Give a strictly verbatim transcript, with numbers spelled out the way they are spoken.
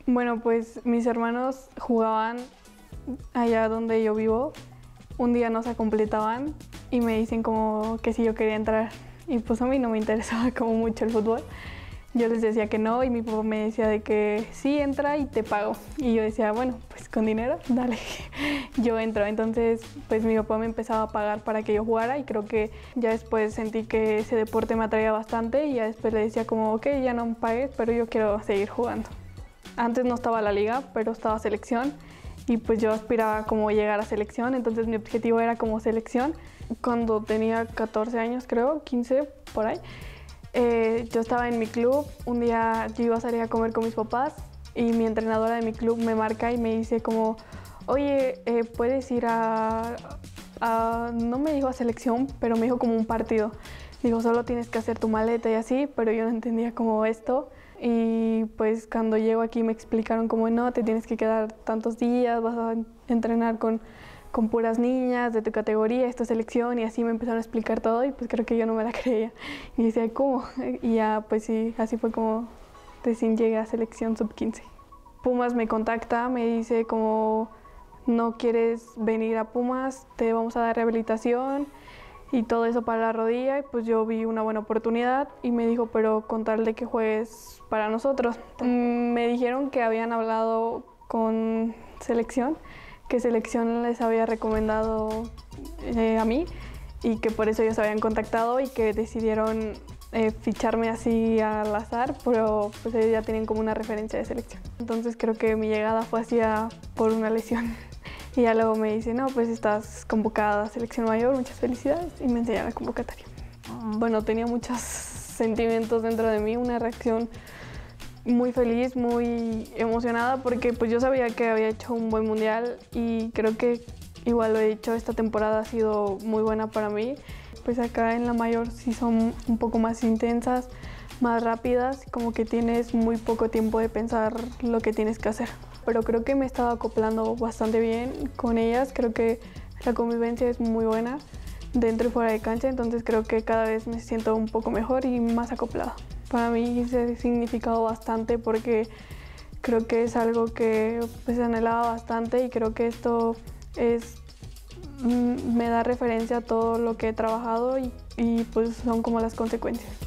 Bueno, pues mis hermanos jugaban allá donde yo vivo. Un día no se completaban y me dicen como que si yo quería entrar. Y pues a mí no me interesaba como mucho el fútbol. Yo les decía que no y mi papá me decía de que sí, entra y te pago. Y yo decía, bueno, pues con dinero, dale, yo entro. Entonces, pues mi papá me empezaba a pagar para que yo jugara y creo que ya después sentí que ese deporte me atraía bastante y ya después le decía como, ok, ya no me pagues, pero yo quiero seguir jugando. Antes no estaba la liga, pero estaba selección y pues yo aspiraba como llegar a selección, entonces mi objetivo era como selección. Cuando tenía catorce años, creo, quince, por ahí, Eh, yo estaba en mi club, un día yo iba a salir a comer con mis papás y mi entrenadora de mi club me marca y me dice como, oye, eh, ¿puedes ir a, a...? No me dijo a selección, pero me dijo como un partido. Dijo, solo tienes que hacer tu maleta y así, pero yo no entendía como esto. Y pues cuando llego aquí me explicaron como, no, te tienes que quedar tantos días, vas a entrenar con... con puras niñas de tu categoría, esta selección, y así me empezaron a explicar todo y pues creo que yo no me la creía. Y decía, ¿cómo? Y ya pues sí, así fue como recién llegué a selección sub quince. Pumas me contacta, me dice como, no quieres venir a Pumas, te vamos a dar rehabilitación y todo eso para la rodilla, y pues yo vi una buena oportunidad y me dijo, pero con tal de que juegues para nosotros. Me dijeron que habían hablado con selección, que selección les había recomendado eh, a mí y que por eso ellos habían contactado y que decidieron eh, ficharme así al azar, pero pues ellos ya tienen como una referencia de selección. Entonces creo que mi llegada fue así a, por una lesión. Y ya luego me dice, no, pues estás convocada a selección mayor, muchas felicidades, y me enseñan la convocatoria. Bueno, tenía muchos sentimientos dentro de mí, una reacción muy feliz, muy emocionada porque pues yo sabía que había hecho un buen mundial y creo que igual lo he dicho, esta temporada ha sido muy buena para mí. Pues acá en la mayor sí son un poco más intensas, más rápidas, como que tienes muy poco tiempo de pensar lo que tienes que hacer. Pero creo que me he estado acoplando bastante bien con ellas, creo que la convivencia es muy buena dentro y fuera de cancha, entonces creo que cada vez me siento un poco mejor y más acoplada. Para mí se ha significado bastante porque creo que es algo que pues anhelaba bastante y creo que esto es, me da referencia a todo lo que he trabajado y, y pues son como las consecuencias.